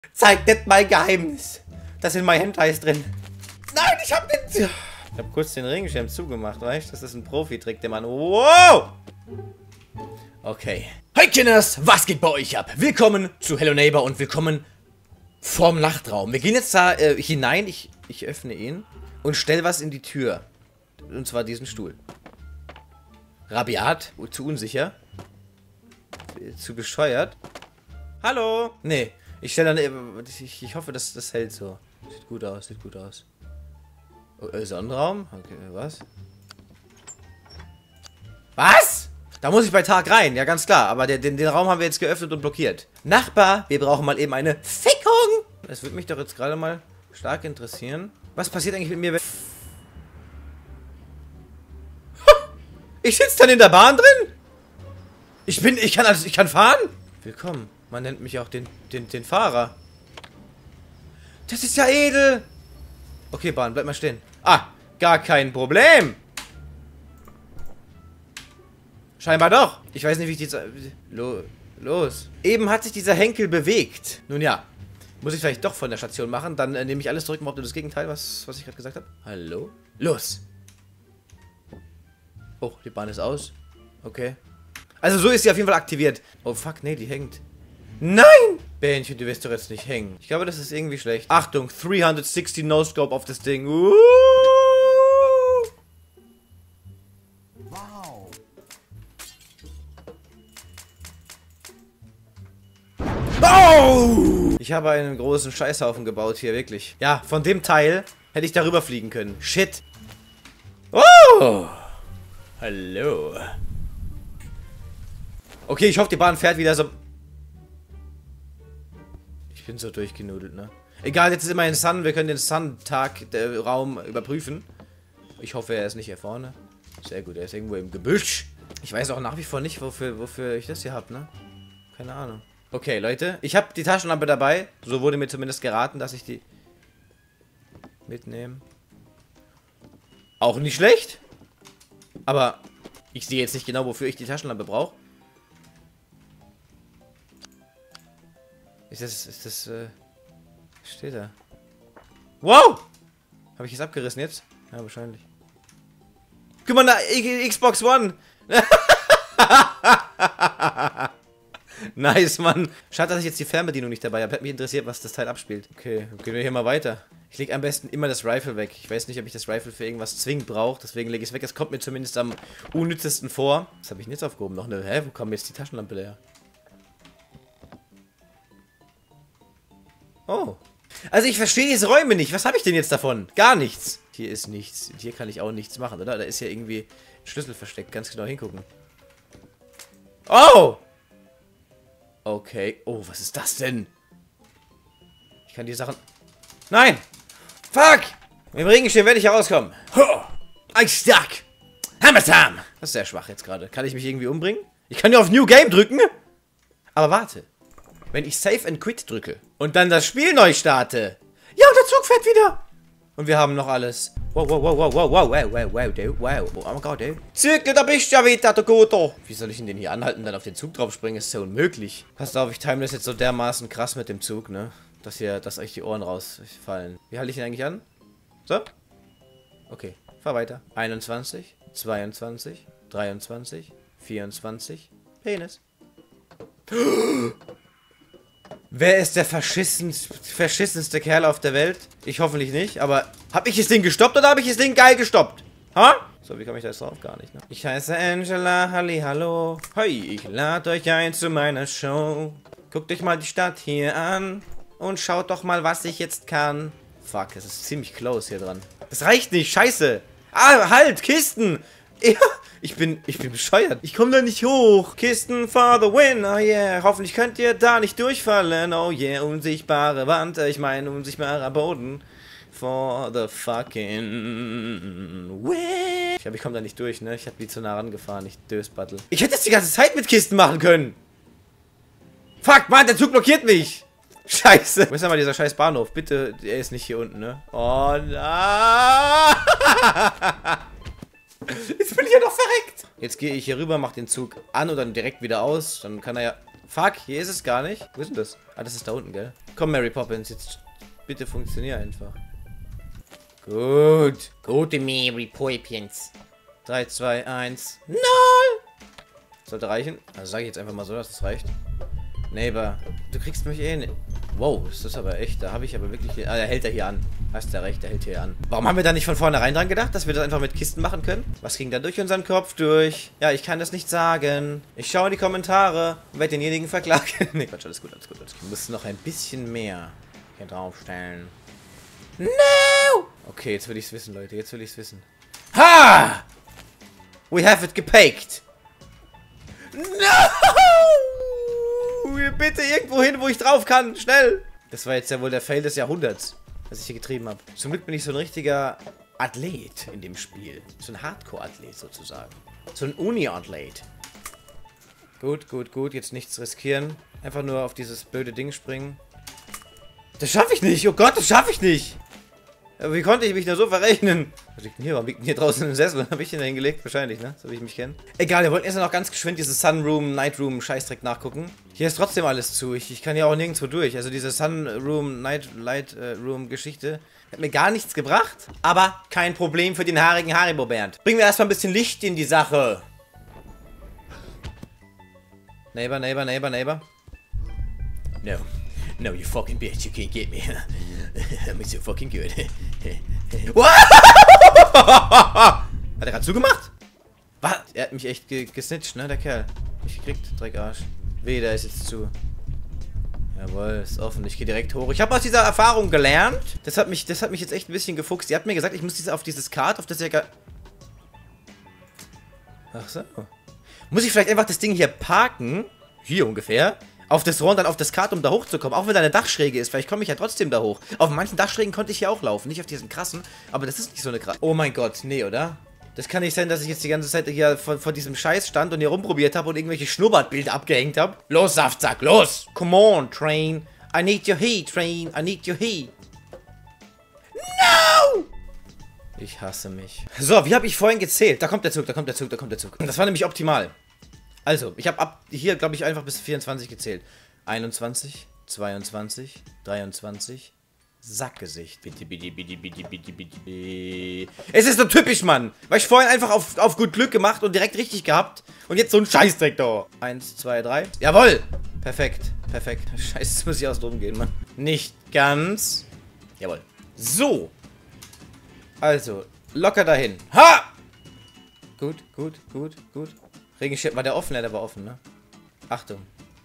Zeig nicht mein Geheimnis. Da sind meine Hentais drin. Nein, ich hab den... Ich hab kurz den Regenschirm zugemacht, weißt du? Das ist ein Profi-Trick, der Mann... Wow! Okay. Hi Kinders, was geht bei euch ab? Willkommen zu Hello Neighbor und willkommen vorm Nachtraum. Wir gehen jetzt da hinein, ich öffne ihn und stell was in die Tür. Und zwar diesen Stuhl. Rabiat, zu unsicher. Zu bescheuert. Hallo? Nee, ich stelle dann... Ich hoffe, das hält so. Sieht gut aus, sieht gut aus. Sonnenraum? Okay, was? Was? Da muss ich bei Tag rein, ja ganz klar. Aber den Raum haben wir jetzt geöffnet und blockiert. Nachbar, wir brauchen mal eben eine Fickung. Das würde mich doch jetzt gerade mal stark interessieren. Was passiert eigentlich mit mir, wenn... Ich sitze dann in der Bahn drin? Ich kann fahren? Willkommen. Man nennt mich auch den Fahrer. Das ist ja edel. Okay, Bahn, bleib mal stehen. Ah, gar kein Problem. Scheinbar doch. Ich weiß nicht, wie ich die... Los. Eben hat sich dieser Henkel bewegt. Nun ja. Muss ich vielleicht doch von der Station machen. Dann nehme ich alles zurück und behaupte das Gegenteil, was ich gerade gesagt habe. Hallo? Los. Oh, die Bahn ist aus. Okay. Also so ist sie auf jeden Fall aktiviert. Oh fuck, nee, die hängt. Nein! Bähnchen, du wirst doch jetzt nicht hängen. Ich glaube, das ist irgendwie schlecht. Achtung, 360 No-Scope auf das Ding. Wow! Oh! Ich habe einen großen Scheißhaufen gebaut hier, wirklich. Ja, von dem Teil hätte ich darüber fliegen können. Shit. Oh! Hallo. Okay, ich hoffe, die Bahn fährt wieder so... Ich bin so durchgenudelt, ne? Egal, jetzt ist immerhin Sun. Wir können den Sun-Tag-Raum überprüfen. Ich hoffe, er ist nicht hier vorne. Sehr gut, er ist irgendwo im Gebüsch. Ich weiß auch nach wie vor nicht, wofür ich das hier habe, ne? Keine Ahnung. Okay, Leute. Ich habe die Taschenlampe dabei. So wurde mir zumindest geraten, dass ich die mitnehme. Auch nicht schlecht. Aber ich sehe jetzt nicht genau, wofür ich die Taschenlampe brauche. Steht da. Wow! Habe ich es abgerissen jetzt? Ja, wahrscheinlich. Guck mal, Xbox One! Nice, Mann. Schade, dass ich jetzt die Fernbedienung nicht dabei habe. Hätte mich interessiert, was das Teil abspielt. Okay, dann gehen wir hier mal weiter. Ich lege am besten immer das Rifle weg. Ich weiß nicht, ob ich das Rifle für irgendwas zwingend brauche. Deswegen lege ich es weg. Es kommt mir zumindest am unnützesten vor. Was habe ich denn jetzt aufgehoben? Noch eine... Hä? Wo kommt jetzt die Taschenlampe her? Oh. Also ich verstehe diese Räume nicht. Was habe ich denn jetzt davon? Gar nichts. Hier ist nichts. Hier kann ich auch nichts machen, oder? Da ist ja irgendwie ein Schlüssel versteckt. Ganz genau hingucken. Oh! Okay. Oh, was ist das denn? Ich kann die Sachen... Nein! Fuck! Mit dem Regenschirm werde ich herauskommen. Stark! Hammersam! Das ist sehr schwach jetzt gerade. Kann ich mich irgendwie umbringen? Ich kann ja auf New Game drücken. Aber warte. Wenn ich Save and Quit drücke und dann das Spiel neu starte. Ja, und der Zug fährt wieder. Und wir haben noch alles. Wow, wow, wow, wow, wow, wow, wow, wow, du, wow. Oh mein Gott, ey. Zirkel, da bist du ja wieder, du Guter. Wie soll ich denn den hier anhalten und dann auf den Zug drauf springen? Ist ja unmöglich. Passt auf, ich time das jetzt so dermaßen krass mit dem Zug, ne? Dass euch die Ohren rausfallen. Wie halte ich ihn eigentlich an? So? Okay, fahr weiter. 21, 22, 23, 24. Penis. Wer ist der verschissenste Kerl auf der Welt? Ich hoffentlich nicht, aber... Hab ich das Ding gestoppt oder habe ich das Ding geil gestoppt? Ha? So, wie komme ich da jetzt drauf? Gar nicht, ne? Ich heiße Angela, hallo. Hey, ich lade euch ein zu meiner Show. Guckt euch mal die Stadt hier an. Und schaut doch mal, was ich jetzt kann. Fuck, das ist ziemlich close hier dran. Das reicht nicht, scheiße. Ah, halt, Kisten. Ja, ich bin bescheuert. Ich komme da nicht hoch. Kisten for the win, oh yeah. Hoffentlich könnt ihr da nicht durchfallen. Oh yeah, unsichtbare Wand. Ich meine, unsichtbarer Boden. For the fucking win. Ich glaube, ich komme da nicht durch, ne? Ich habe die zu nah rangefahren. Ich Dösbattel. Ich hätte das die ganze Zeit mit Kisten machen können. Fuck, Mann, der Zug blockiert mich. Scheiße. Wo ist denn mal dieser scheiß Bahnhof? Bitte, er ist nicht hier unten, ne? Oh nein. Jetzt bin ich ja noch verreckt. Jetzt gehe ich hier rüber, mache den Zug an und dann direkt wieder aus. Dann kann er ja... Fuck, hier ist es gar nicht. Wo ist denn das? Ah, das ist da unten, gell? Komm, Mary Poppins, jetzt bitte funktionier einfach. Gut. Gute Mary Poppins. 3, 2, 1. Nein! Sollte reichen. Also sage ich jetzt einfach mal so, dass es reicht. Neighbor, du kriegst mich eh nicht. Wow, ist das aber echt. Da habe ich aber wirklich... Ah, der hält er hier an. Hast ja recht, der hält hier an. Warum haben wir da nicht von vornherein dran gedacht, dass wir das einfach mit Kisten machen können? Was ging da durch unseren Kopf durch? Ja, ich kann das nicht sagen. Ich schaue in die Kommentare und werde denjenigen verklagen. Ne, Quatsch, alles gut, alles gut, alles gut. Wir müssen noch ein bisschen mehr hier draufstellen. No! Okay, jetzt will ich es wissen, Leute. Jetzt will ich es wissen. Ha! We have it gepaked. No! Bitte irgendwo hin, wo ich drauf kann. Schnell! Das war jetzt ja wohl der Fail des Jahrhunderts, was ich hier getrieben habe. Zum Glück bin ich so ein richtiger Athlet in dem Spiel. So ein Hardcore-Athlet sozusagen. So ein Uni-Athlet. Gut, gut, gut. Jetzt nichts riskieren. Einfach nur auf dieses blöde Ding springen. Das schaffe ich nicht. Oh Gott, das schaffe ich nicht. Aber wie konnte ich mich nur so verrechnen? Was liegt denn hier? Warum liegt denn hier draußen im Sessel? Habe ich den da hingelegt? Wahrscheinlich, ne? So wie ich mich kenne. Egal, wir wollten erst noch ganz geschwind dieses Sunroom, Nightroom Scheißdreck nachgucken. Hier ist trotzdem alles zu. Ich kann ja auch nirgendwo durch. Also diese Sunroom, Lightroom Geschichte hat mir gar nichts gebracht. Aber kein Problem für den haarigen Haribo-Bernd. Bringen wir erstmal ein bisschen Licht in die Sache. Neighbor, neighbor, neighbor, neighbor. No. No, you fucking bitch, you can't get me. I'm so fucking good. Hat er gerade zugemacht? Was? Er hat mich echt gesnitcht, ne, der Kerl. Mich gekriegt, Dreckarsch. Weh, der ist jetzt zu. Jawohl, ist offen. Ich gehe direkt hoch. Ich habe aus dieser Erfahrung gelernt. Das hat mich jetzt echt ein bisschen gefuchst. Die hat mir gesagt, ich muss auf dieses Kart, auf das ja. Ach so. Muss ich vielleicht einfach das Ding hier parken? Hier ungefähr. Auf das Rohr und dann auf das Kart, um da hochzukommen. Auch wenn da eine Dachschräge ist. Vielleicht komme ich ja trotzdem da hoch. Auf manchen Dachschrägen konnte ich ja auch laufen. Nicht auf diesen krassen. Aber das ist nicht so eine krasse. Oh mein Gott. Nee, oder? Das kann nicht sein, dass ich jetzt die ganze Zeit hier vor diesem Scheiß stand und hier rumprobiert habe und irgendwelche Schnurrbartbilder abgehängt habe. Los, Saftsack, los! Come on, Train. I need your heat, Train. I need your heat. No! Ich hasse mich. So, wie habe ich vorhin gezählt? Da kommt der Zug, da kommt der Zug, da kommt der Zug. Das war nämlich optimal. Also, ich habe ab hier, glaube ich, einfach bis 24 gezählt. 21, 22, 23. Sackgesicht. Bitte, bitte, bitte, bitte, bitte, bitte. Es ist so typisch, Mann. Weil ich vorhin einfach auf gut Glück gemacht und direkt richtig gehabt. Und jetzt so ein Scheißdreck da. 1, 2, 3. Jawohl. Perfekt. Perfekt. Scheiße, jetzt muss ich aus drum gehen, Mann. Nicht ganz. Jawohl. So. Also, locker dahin. Ha! Gut, gut, gut, gut. Regenschirm, war der offen? Ja, der war offen, ne? Achtung.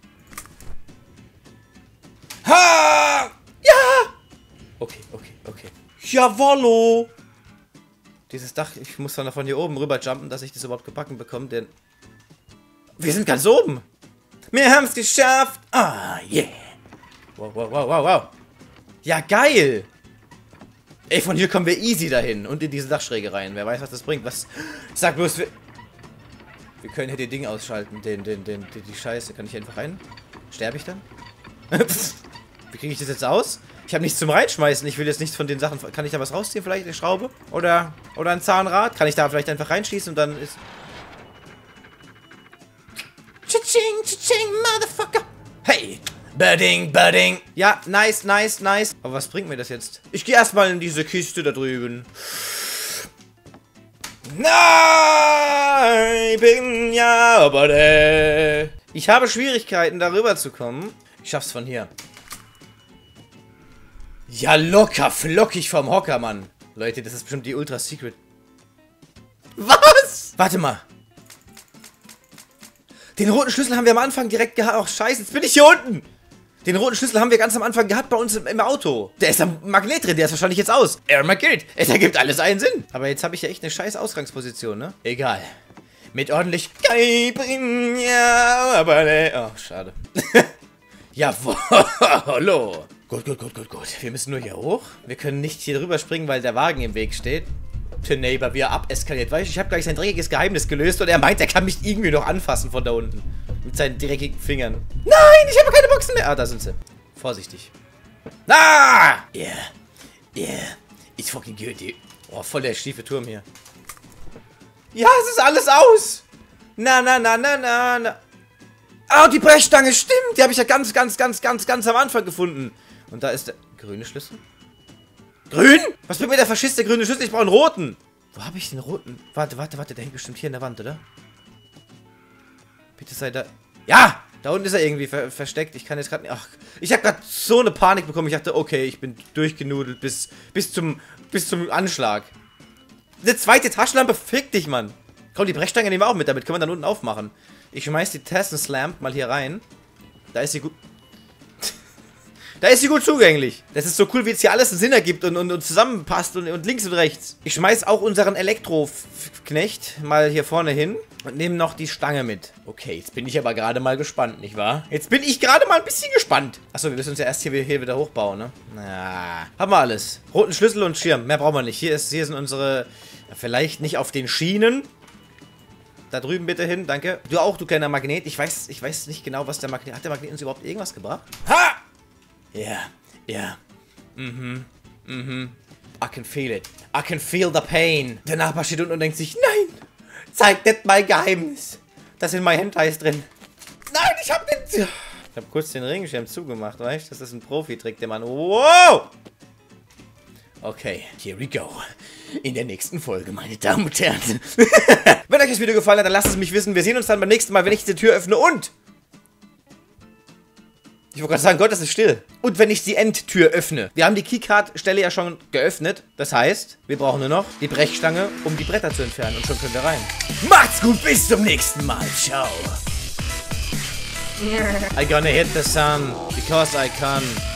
Ha! Ja! Okay, okay, okay. Jawollo! Dieses Dach, ich muss dann von hier oben rüber jumpen, dass ich das überhaupt gebacken bekomme, denn... Wir sind ganz oben! Wir haben es geschafft! Ah, yeah! Wow, wow, wow, wow, wow! Ja, geil! Ey, von hier kommen wir easy dahin und in diese Dachschräge rein. Wer weiß, was das bringt. Was... Sag bloß, wir können hier die Dinge ausschalten. Die Scheiße. Kann ich einfach rein? Sterbe ich dann? Wie kriege ich das jetzt aus? Ich habe nichts zum Reinschmeißen. Ich will jetzt nichts von den Sachen... Kann ich da was rausziehen? Vielleicht eine Schraube? Oder ein Zahnrad? Kann ich da vielleicht einfach reinschießen und dann ist... Tsching, tsching, Motherfucker! Hey! Birding, birding! Ja, nice, nice, nice. Aber was bringt mir das jetzt? Ich gehe erstmal in diese Kiste da drüben. Nein, ich bin ja aber ich habe Schwierigkeiten, darüber zu kommen. Ich schaff's von hier. Ja, locker, flockig vom Hocker, Mann. Leute, das ist bestimmt die Ultra Secret. Was? Warte mal. Den roten Schlüssel haben wir am Anfang direkt gehabt. Ach, scheiße, jetzt bin ich hier unten. Den roten Schlüssel haben wir ganz am Anfang gehabt bei uns im Auto. Der ist am Magnet drin, der ist wahrscheinlich jetzt aus. Magnet, es ergibt alles einen Sinn. Aber jetzt habe ich ja echt eine scheiß Ausgangsposition, ne? Egal. Mit ordentlich... Oh, schade. Jawohl. Hallo. Gut, gut, gut, gut, gut. Wir müssen nur hier hoch. Wir können nicht hier drüber springen, weil der Wagen im Weg steht. Der Neighbor, wie er abeskaliert. Weißt du, ich habe gleich sein dreckiges Geheimnis gelöst und er meint, er kann mich irgendwie noch anfassen von da unten. Mit seinen dreckigen Fingern. Nein, ich habe keine Boxen mehr. Ah, da sind sie. Vorsichtig. Ah! Yeah. Yeah. It's fucking good, dude. Oh, voll der schiefe Turm hier. Ja, es ist alles aus. Na, na, na, na, na, na. Ah, die Brechstange, stimmt. Die habe ich ja ganz am Anfang gefunden. Und da ist der grüne Schlüssel. Grün? Was bringt mir der Faschist, der grüne Schlüssel? Ich brauche einen roten. Wo habe ich den roten? Warte. Der hängt bestimmt hier in der Wand, oder? Bitte sei da... Ja! Da unten ist er irgendwie versteckt. Ich kann jetzt gerade nicht... Ach, ich habe gerade so eine Panik bekommen. Ich dachte, okay, ich bin durchgenudelt bis zum Anschlag. Eine zweite Taschenlampe, fick dich, Mann. Komm, die Brechstange nehmen wir auch mit. Damit können wir dann unten aufmachen. Ich schmeiß die Tassen-Slamp mal hier rein. Da ist sie gut... Da ist sie gut zugänglich. Das ist so cool, wie es hier alles einen Sinn ergibt und zusammenpasst und links und rechts. Ich schmeiß auch unseren Elektroknecht mal hier vorne hin und nehme noch die Stange mit. Okay, jetzt bin ich aber gerade mal gespannt, nicht wahr? Jetzt bin ich gerade mal ein bisschen gespannt. Achso, wir müssen uns ja erst hier wieder hochbauen, ne? Na, haben wir alles. Roten Schlüssel und Schirm. Mehr brauchen wir nicht. Hier sind unsere... Vielleicht nicht auf den Schienen. Da drüben bitte hin, danke. Du auch, du kleiner Magnet. Ich weiß nicht genau, was der Magnet... Hat der Magnet uns überhaupt irgendwas gebracht? Ha! Ja. I can feel it. I can feel the pain. Der Nachbar steht unten und denkt sich, nein, zeig nicht mein Geheimnis. Da sind meine Hentais drin. Nein, ich hab den... Ich hab kurz den Regenschirm zugemacht, weißt du? Das ist ein Profi-Trick, der Mann... Wow! Okay, here we go. In der nächsten Folge, meine Damen und Herren. Wenn euch das Video gefallen hat, dann lasst es mich wissen. Wir sehen uns dann beim nächsten Mal, wenn ich die Tür öffne und... Ich wollte gerade sagen, Gott, das ist still. Und wenn ich die Endtür öffne. Wir haben die Keycard-Stelle ja schon geöffnet. Das heißt, wir brauchen nur noch die Brechstange, um die Bretter zu entfernen. Und schon können wir rein. Macht's gut, bis zum nächsten Mal. Ciao. I gonna hit the sun, because I can.